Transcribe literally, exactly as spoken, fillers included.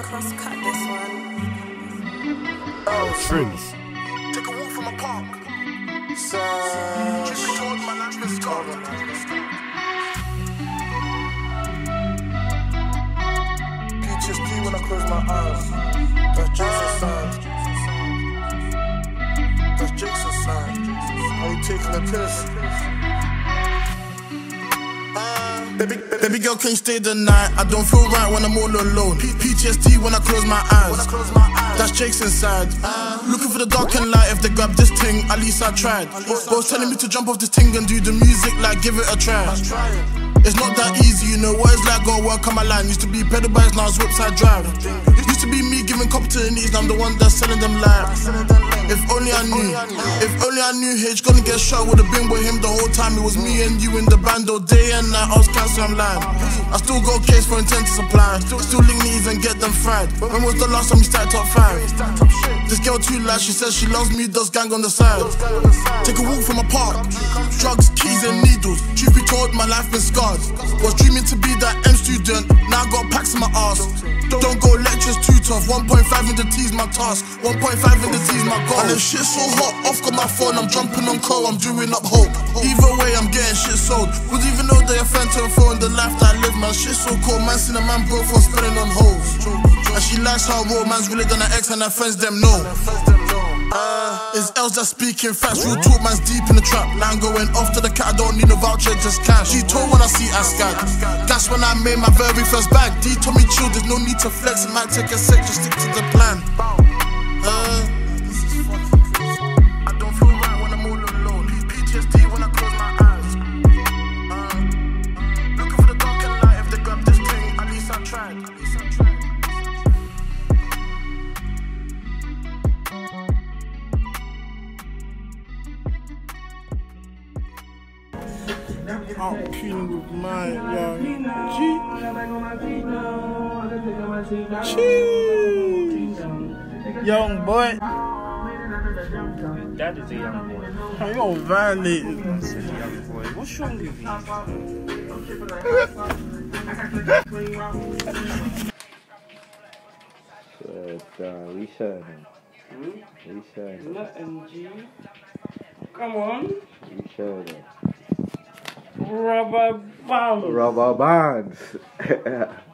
Cross-cut this one. Oh, Trims. Take a walk from a park. So, just be told my life is scarred. P T S D when I close my eyes. That's Jason sign. That's Jason sign. Are you taking a piss? Baby, baby girl can't stay the night. I don't feel right when I'm all alone. P T S D when I close my eyes. That's Jake's inside. Looking for the dark and light. If they grab this thing, at least I tried. Both telling me to jump off this thing and do the music, like give it a try. It's not that easy, you know what it's like. Gotta work on my line. Used to be pedal bikes, now it's whips I drive. Used to be me giving cop to the knees, now I'm the one that's selling them live. If only I knew, if only I knew H gonna get shot, would've been with him the whole time. It was me and you in the band all day and night. I was cancer, I'm lying. I still got a case for intent to supply. Still link knees and get them fried. When was the last time we started top five? This girl too loud, she says she loves me, does gang on the side. Take a walk from a park. Drugs, keys and needles. Truth be told, my life been scarred. Was dreaming to be that M student, now I got packs in my ass. Don't go lectures too tough. one point five in the T's my task. one point five in the T's my goal. And if shit's so hot, off got my phone, I'm jumping on call, I'm doing up hope. Either way, I'm getting shit sold. Would even know they offend to phone the life that I live, man. Shit so cold, man. Seen a man broke for spending on hoes. And she likes how raw man's really gonna X and her friends them know. Uh, it's else that speaking facts. Real talk, man's deep in the trap. Line going off to the cat, I don't need no voucher, just cash. She told when I see I scan. That's when I made my very first bag. D told me chill, there's no need to flex. It might take a sec, just stick to the plan. Uh, I don't feel right when I'm all alone. P T S D when I close my eyes. Uh, looking for the dark and light. If they grab this thing, at least I tried. At least I tried. Out peeling with my young G. Cheese. Young boy. Dad is a young boy. How you all violated? I said young boy. What's wrong with you? So, uh, we share him. Hmm? We share him. Not M G. Come on. We share him. Rubber band. Rubber bands.